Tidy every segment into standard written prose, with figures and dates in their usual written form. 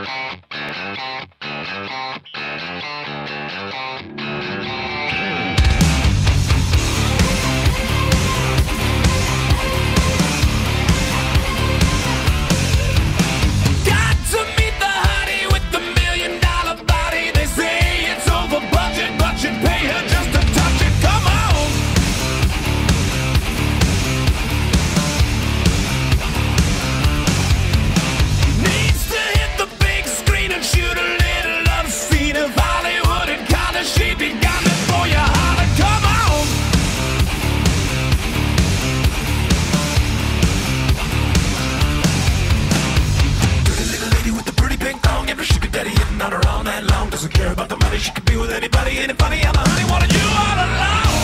Doesn't care about the money, she could be with anybody. Ain't it funny how the honey wanted you all alone?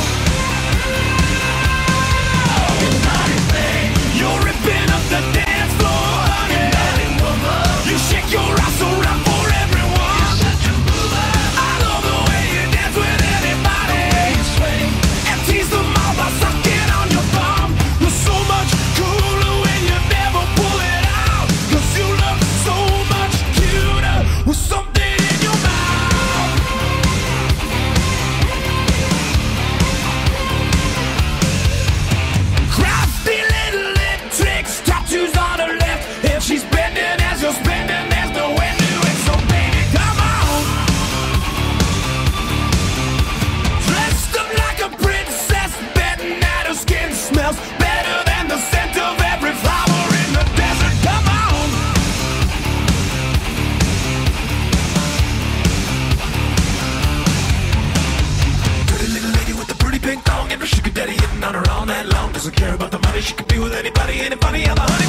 You're ripping up the dance floor, honey. You shake your ass around for everyone. I love the way you dance with anybody and tease them all by sucking on your thumb. You're so much cooler when you never pull it out, 'cause you look so much cuter with something in your mouth. She's bending as you're spending, there's no end to it, so baby, come on. Dressed up like a princess, betting that her skin smells better than the scent of every flower in the desert, come on. Pretty little lady with the pretty pink thong and her sugar daddy hitting on her all night long. Doesn't care about the money, she could be with anybody. Ain't it funny how the honey